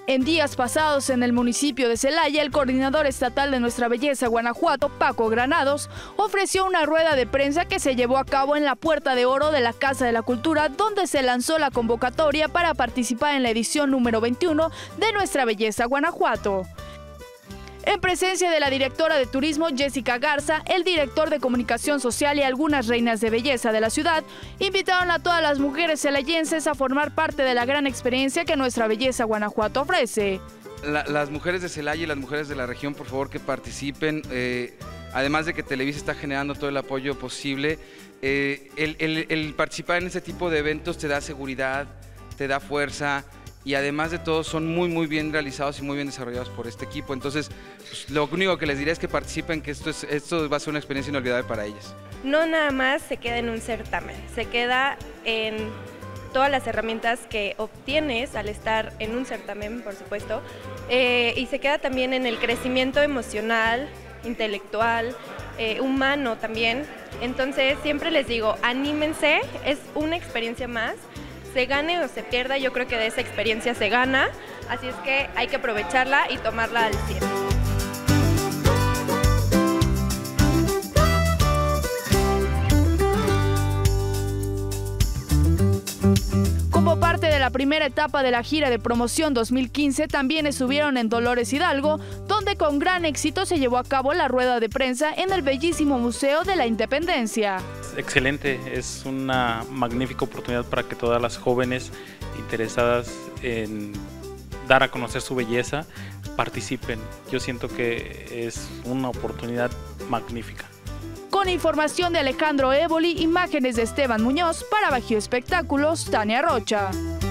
En días pasados, en el municipio de Celaya, el coordinador estatal de Nuestra Belleza Guanajuato, Paco Granados, ofreció una rueda de prensa que se llevó a cabo en la Puerta de Oro de la Casa de la Cultura, donde se lanzó la convocatoria para participar en la edición número 21 de Nuestra Belleza Guanajuato. En presencia de la directora de Turismo, Jessica Garza, el director de Comunicación Social y algunas reinas de belleza de la ciudad, invitaron a todas las mujeres celayenses a formar parte de la gran experiencia que Nuestra Belleza Guanajuato ofrece. Las mujeres de Celaya y las mujeres de la región, por favor, que participen. Además de que Televisa está generando todo el apoyo posible, el participar en este tipo de eventos te da seguridad, te da fuerza. Y además de todo son muy bien realizados y muy bien desarrollados por este equipo. Entonces, pues, lo único que les diré es que participen, que esto va a ser una experiencia inolvidable para ellas. No nada más se queda en un certamen, se queda en todas las herramientas que obtienes al estar en un certamen, por supuesto, y se queda también en el crecimiento emocional, intelectual, humano también. Entonces, siempre les digo, anímense, es una experiencia más. Se gane o se pierda, yo creo que de esa experiencia se gana, así es que hay que aprovecharla y tomarla al 100. Como parte de la primera etapa de la gira de promoción 2015, también estuvieron en Dolores Hidalgo, donde con gran éxito se llevó a cabo la rueda de prensa en el bellísimo Museo de la Independencia. Excelente, es una magnífica oportunidad para que todas las jóvenes interesadas en dar a conocer su belleza participen. Yo siento que es una oportunidad magnífica. Con información de Alejandro Éboli, imágenes de Esteban Muñoz, para Bajío Espectáculos, Tania Rocha.